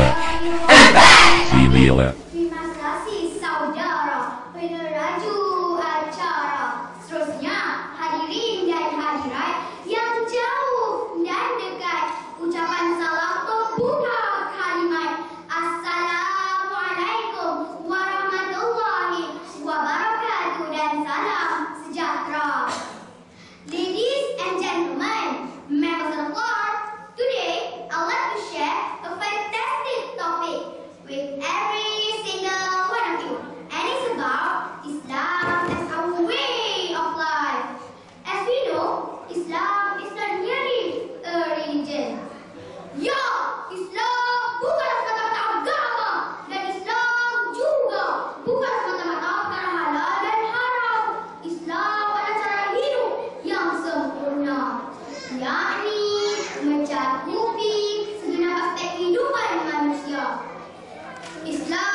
Bila. Terima kasih saudara peneraju acara. Seterusnya hadirin dan hadirat yang jauh dan dekat, ucapan salam pembuka kalimat Assalamualaikum warahmatullahi wabarakatuh dan salam sejahtera. Ladies and gentlemen, members of the floor, today I'd like to share a fantastic topic with every single one of you, and it's about Islam as our way of life. As we know, Islam is not merely a religion. Ya, Islam bukan semata-mata agama, dan Islam juga bukan semata-mata perkara halal dan haram. Islam adalah cara hidup yang sempurna, yakni mencakupi segenap aspek kehidupan manusia. Islam